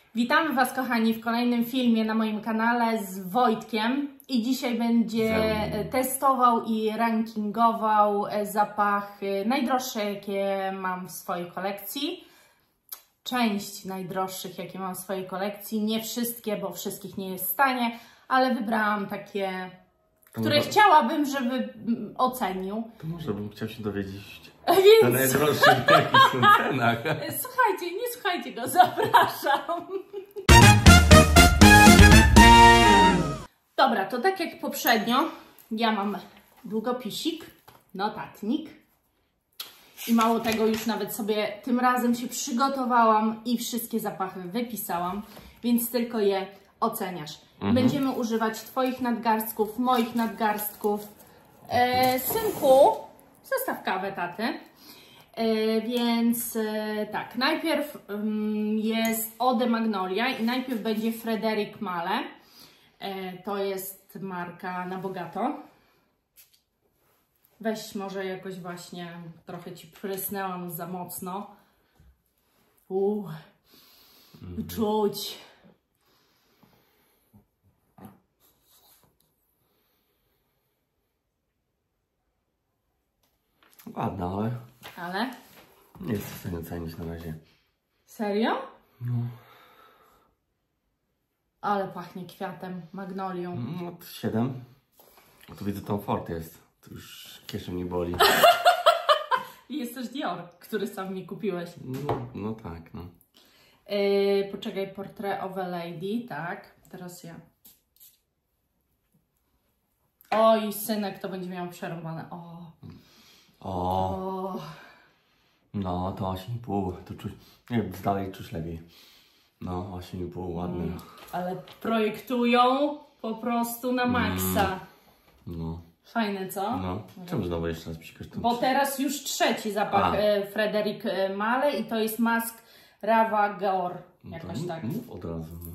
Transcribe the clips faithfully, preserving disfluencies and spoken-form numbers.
Witamy Was, kochani, w kolejnym filmie na moim kanale z Wojtkiem i dzisiaj będzie testował i rankingował zapachy najdroższe, jakie mam w swojej kolekcji. Część najdroższych, jakie mam w swojej kolekcji. Nie wszystkie, bo wszystkich nie jest w stanie, ale wybrałam takie, to które może... chciałabym, żeby ocenił. To może bym chciał się dowiedzieć Więc... na najdroższych jakich są cenach. Słuchajcie, nie słuchajcie go, zapraszam. Dobra, to tak jak poprzednio, ja mam długopisik, notatnik i mało tego, już nawet sobie tym razem się przygotowałam i wszystkie zapachy wypisałam, więc tylko je oceniasz. Mhm. Będziemy używać Twoich nadgarstków, moich nadgarstków. E, synku, zostaw kawę taty. E, więc e, tak, najpierw um, jest Eau de Magnolia i najpierw będzie Frédéric Malle. E, to jest marka na bogato. Weź może jakoś właśnie, trochę Ci prysnęłam za mocno. Uuu, mm. Czuć. Ładna, ale... Ale? Nie jestem w stanie ocenić na razie. Serio? No. Ale pachnie kwiatem, magnolią. No, siedem. Tu widzę, Tom Ford jest. Tu już kieszeń nie boli. I jest też Dior, który sam mi kupiłeś. No, no tak, no. Yy, poczekaj, Portrait of a Lady, tak. Teraz ja. Oj, synek, to będzie miał przerwane. O. O. o. No, to osiem i pół. To czuć, nie wiem, dalej czuć lepiej. No, osiem i pół, ładny. Mm, ale projektują po prostu na maksa. Mm, no. Fajne, co? No. Czemu znowu jeszcze raz psikasz? Bo teraz już trzeci zapach e, Frédéric Malle i to jest Mask Ravageur. Jakoś no tak. Mów od razu. No.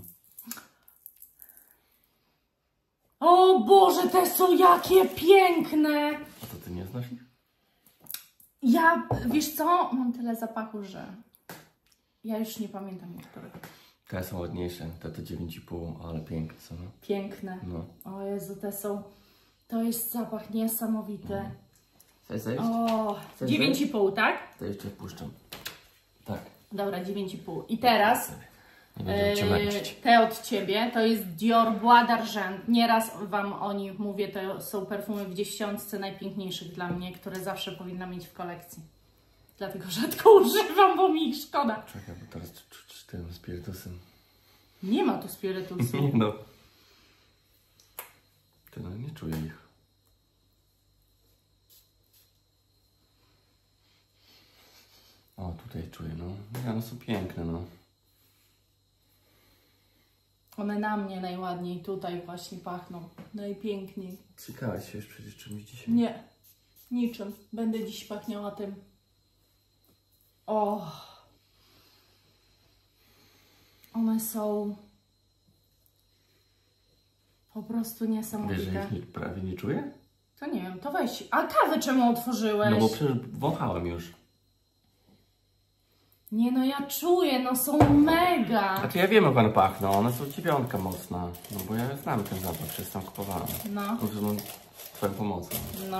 O Boże, te są jakie piękne! A to Ty nie znasz ich? Ja, wiesz co? Mam tyle zapachu, że ja już nie pamiętam którego. Te są ładniejsze, te to dziewięć i pół, ale piękne są. No. Piękne. No. O Jezu, te są... To jest zapach niesamowity. No. Chcesz zejść? O, dziewięć i pół, tak? To jeszcze puszczam. Tak. Dobra, dziewięć i pół. I teraz nie będę cię męczyć. Te od Ciebie, to jest Dior Bois d'Argent. Nieraz Wam o nich mówię, to są perfumy w dziesiątce najpiękniejszych dla mnie, które zawsze powinna mieć w kolekcji. Dlatego rzadko używam, bo mi ich szkoda. Czekaj, bo teraz czuć tym spirytusem. Nie ma tu spirytusu. Nie no. Ty no, nie czuję ich. O, tutaj czuję, no. Ja, no są piękne, no. One na mnie najładniej tutaj właśnie pachną. Najpiękniej. Cykałaś się już przecież czymś dzisiaj? Nie. Niczym. Będę dziś pachniała tym. O. One są po prostu niesamowite. Wiesz, że ich nie, prawie nie czuję? To nie wiem, to weź. A kawę czemu otworzyłeś? No bo przecież wąchałem już. Nie no, ja czuję, no są mega. Znaczy ja wiem, jak one pachną, one są dziewiątka mocna. No bo ja znam ten zapach, przecież tam kupowałem. No. No, Twoją pomocą. No.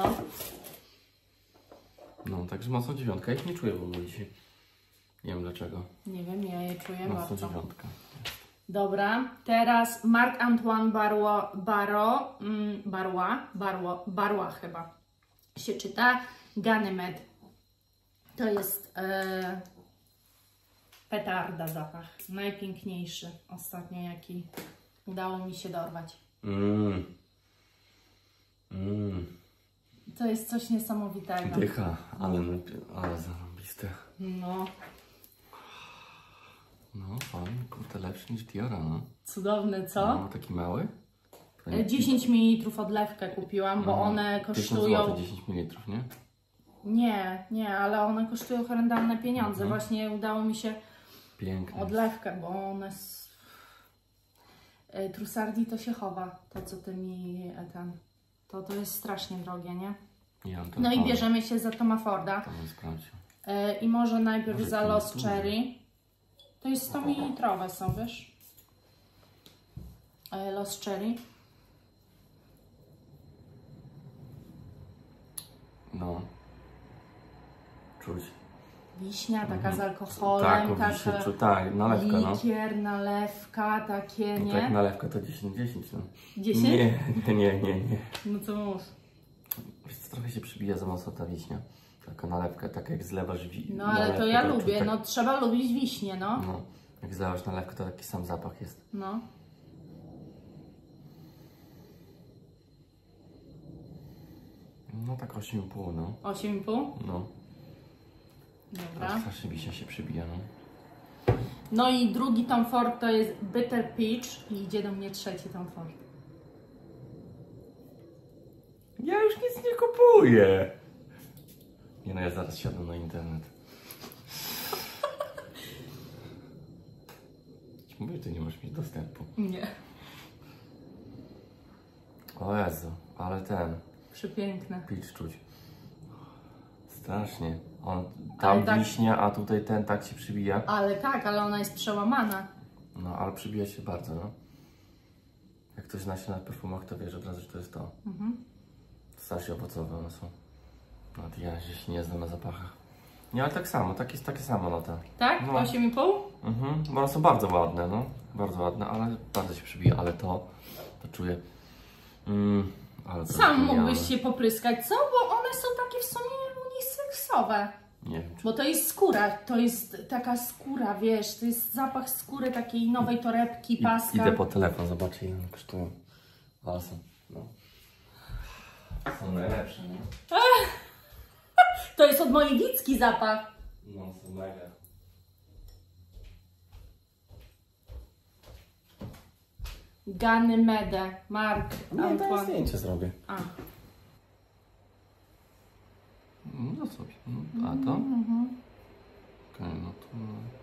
No, także mocno dziewiątka. Ja ich nie czuję w ogóle dzisiaj. Nie wiem dlaczego. Nie wiem, ja je czuję mocno bardzo. dziewiątka. Dobra, teraz Marc-Antoine Barrois, Barrois, mm, Barrois, Barrois, Barrois chyba się czyta. Ganymede. To jest e, petarda zapach. Najpiękniejszy ostatnio, jaki udało mi się dorwać. Mm. Mm. To jest coś niesamowitego. Dycha, ale, ale zarąbiste. No. No, fajnie, kurde, lepszy niż Diora, no. Cudowny, co? No, taki mały. dziesięć mililitrów odlewkę kupiłam, bo no, one kosztują... dziesięć mililitrów, nie? Nie, nie, ale one kosztują horrendalne pieniądze. Mhm. Właśnie udało mi się piękne odlewkę, bo one... Z... Trussardi to się chowa, to co Ty mi ten... To, to jest strasznie drogie, nie? Ja, no i bierzemy się za Toma Forda. To bym sprawdził. I może najpierw może za Lost Cherry. To jest sto mililitrowe są, wiesz? Lost Cherry. No. Czuć. Wiśnia, taka Mhm. z alkoholem, Tak, o taka wiśnie, czu, tak, nalewka, no. likier, nalewka, takie, No nie? tak, nalewka to dziesięć dziesięć, no. dziesięć? Nie, nie, nie, nie. No to mów. Wiesz co, trochę się przybija za mocno ta wiśnia. Taka nalewka, tak jak zlewasz wi... No ale nalewkę, to ja czu- lubię, tak, no trzeba lubić wiśnie, no. no. Jak zlewasz nalewkę, to taki sam zapach jest. No. No tak osiem i pół, no. osiem i pół? No. Dobra. Strasznie wiśnia się przybija, no. No i drugi Tom Ford to jest Bitter Peach i idzie do mnie trzeci Tom Ford. Ja już nic nie kupuję. Nie no, ja zaraz siadam na internet. Mówię, ty nie możesz mieć dostępu. Nie. O Jezu, ale ten, Przepiękne. pitch czuć. Strasznie. On, Ale tam tak- wiśnia, a tutaj ten tak się przybija. Ale tak, ale ona jest przełamana. No, ale przybija się bardzo, no. Jak ktoś zna się na perfumach, to wiesz od razu, że to jest to. Mhm. Strasznie owocowe one są. No, to ja się nie znam na zapachach. Nie, ale tak samo, takie, takie samo lata. Tak? No. osiem i pół? Mhm, bo one są bardzo ładne, no. Bardzo ładne, ale bardzo się przybija, ale to, to czuję. Mm, ale to Sam genialne. mógłbyś się popryskać, co? Bo one są takie w sumie uniseksowe. Nie wiem, czy... Bo to jest skóra, to jest taka skóra, wiesz, to jest zapach skóry takiej nowej torebki, I, paska. idę po telefon, zobaczę ile one kosztują. Ale są, no. Są najlepsze, nie? To jest od mojej Wicki zapach. No, są mega. Ganymede, Mark Nie, to ja Antoine. zdjęcie zrobię. A. No sobie. No, a to? Mhm. Okej, okay, no to...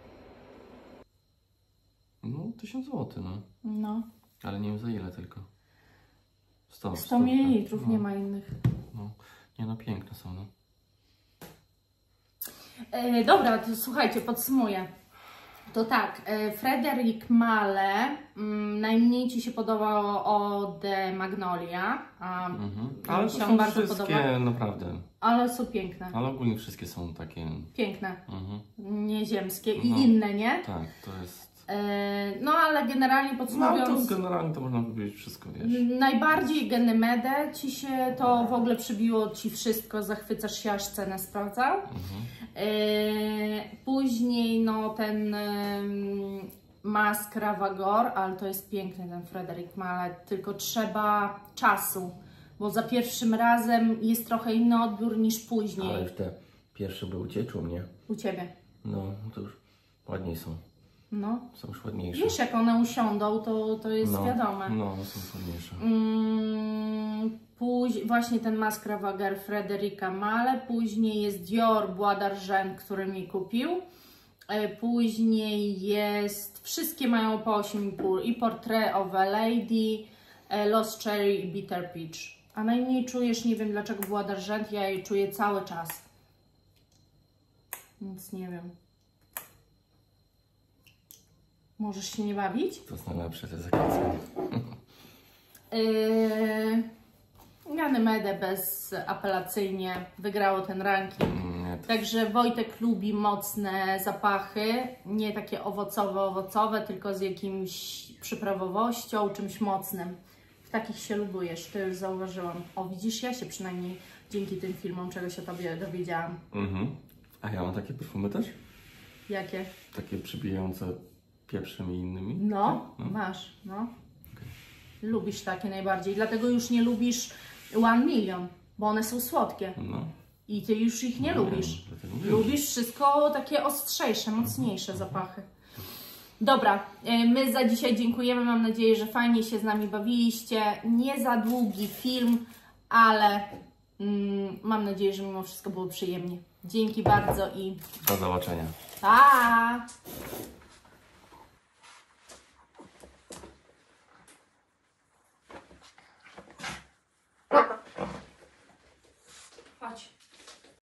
No, tysiąc złotych, no. No. Ale nie wiem za ile tylko. sto, sto mililitrów, no. nie ma innych. No. Nie no, piękne są, no. E, dobra, to słuchajcie, podsumuję. To tak, e, Frederic Malle, mm, najmniej Ci się podobało od Magnolia, a Mhm. mi Ale to się są bardzo wszystkie, podoba. naprawdę. Ale są piękne, Ale ogólnie wszystkie są takie... piękne, Mhm. nieziemskie i No. inne, nie? Tak, to jest... E, no ale generalnie No podsumowując, to generalnie to można powiedzieć wszystko, wiesz. najbardziej Ganymede Ci się to w ogóle przybiło Ci wszystko, zachwycasz się, aż cenę sprawdzał. Mhm. E, później no ten e, Mask Ravagor, ale to jest piękny ten Frederic Malle, tylko trzeba czasu, bo za pierwszym razem jest trochę inny odbiór niż później. Ale już te pierwsze były u Ciebie czy u mnie? U Ciebie. No, to już ładniej są. No. Są już ładniejsze. Wiesz, jak one usiądą, to, to jest no, wiadome. No, są ładniejsze. Mm, później, właśnie ten Mask Ravagor Frederica Malle, później jest Dior Bois d'Argent, który mi kupił. E, Później jest, wszystkie mają po osiem i pół i Portrait of a Lady, e, Lost Cherry i Bitter Peach. A najmniej czujesz, nie wiem dlaczego Bois d'Argent, ja jej czuję cały czas. Nic nie wiem. Możesz się nie bawić? To jest najlepsze, to jest zakręcenie. Yy, Ganymede bezapelacyjnie wygrało ten ranking. Nie, to... Także Wojtek lubi mocne zapachy, nie takie owocowe, owocowe, tylko z jakimś przyprawowością, czymś mocnym. W takich się lubujesz, to już zauważyłam. O, widzisz, ja się przynajmniej dzięki tym filmom czegoś o Tobie dowiedziałam. Mhm. A ja mam takie perfumy też? Jakie? Takie przybijające pieprzem i innymi? No, No. masz, no. Lubisz takie najbardziej, dlatego już nie lubisz One Million, bo one są słodkie No. i Ty już ich nie No, lubisz. dlatego nie Lubisz wszystko takie ostrzejsze, mocniejsze zapachy. Dobra, y, my za dzisiaj dziękujemy. Mam nadzieję, że fajnie się z nami bawiliście. Nie za długi film, ale mm, mam nadzieję, że mimo wszystko było przyjemnie. Dzięki bardzo i Do zobaczenia. pa!